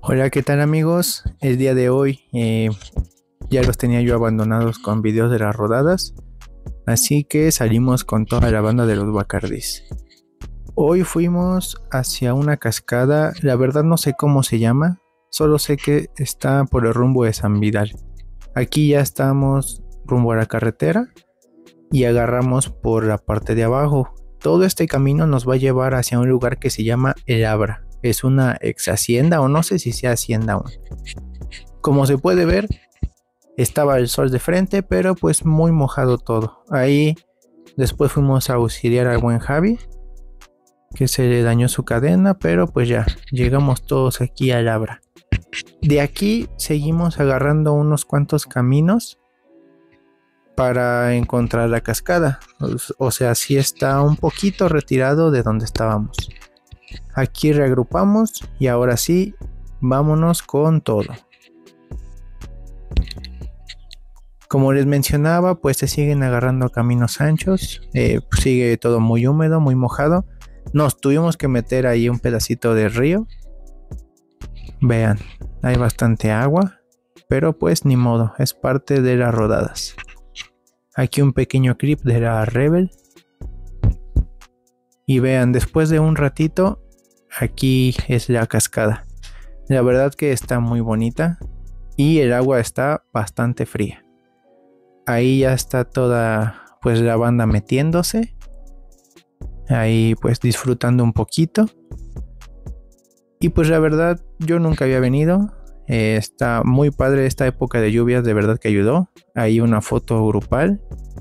Hola, ¿qué tal amigos? El día de hoy ya los tenía yo abandonados con videos de las rodadas, así que salimos con toda la banda de los Bacardís. Hoy fuimos hacia una cascada, la verdad no sé cómo se llama, solo sé que está por el rumbo de San Vidal. Aquí ya estamos rumbo a la carretera y agarramos por la parte de abajo. Todo este camino nos va a llevar hacia un lugar que se llama El Abra. Es una ex hacienda o no sé si sea hacienda aún. Como se puede ver, estaba el sol de frente, pero pues muy mojado todo. Ahí después fuimos a auxiliar al buen Javi, que se le dañó su cadena, pero pues ya llegamos todos aquí al Abra. De aquí seguimos agarrando unos cuantos caminos para encontrar la cascada. O sea, sí está un poquito retirado de donde estábamos. Aquí reagrupamos y ahora sí, vámonos con todo. Como les mencionaba, pues se siguen agarrando caminos anchos, sigue todo muy húmedo, muy mojado. Nos tuvimos que meter ahí un pedacito de río. Vean, hay bastante agua, pero pues ni modo, es parte de las rodadas. Aquí un pequeño clip de la Rebel. Y vean, después de un ratito, aquí es la cascada. La verdad que está muy bonita y el agua está bastante fría. Ahí ya está toda pues la banda metiéndose. Ahí pues disfrutando un poquito. Y pues la verdad yo nunca había venido. Está muy padre esta época de lluvias, de verdad que ayudó. Ahí una foto grupal.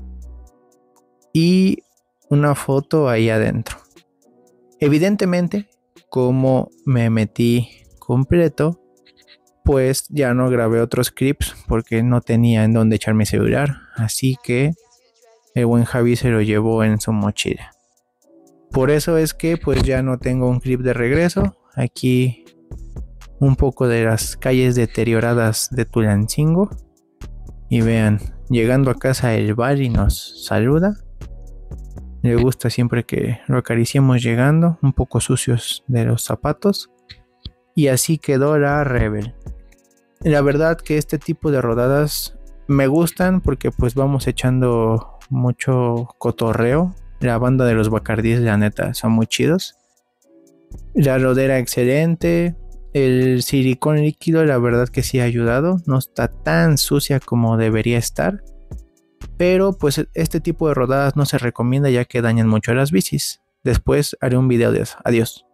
Y una foto ahí adentro. Evidentemente, como me metí completo, pues ya no grabé otros clips porque no tenía en dónde echar mi celular. Así que el buen Javi se lo llevó en su mochila. Por eso es que pues ya no tengo un clip de regreso. Aquí un poco de las calles deterioradas de Tulancingo. Y vean, llegando a casa el Bali nos saluda. Le gusta siempre que lo acariciemos llegando, un poco sucios de los zapatos. Y así quedó la Rebel. La verdad que este tipo de rodadas me gustan porque pues vamos echando mucho cotorreo. La banda de los Bacardíes, la neta, son muy chidos. La rodera excelente. El silicón líquido, la verdad que sí ha ayudado. No está tan sucia como debería estar. Pero pues este tipo de rodadas no se recomienda ya que dañan mucho a las bicis. Después haré un video de eso. Adiós.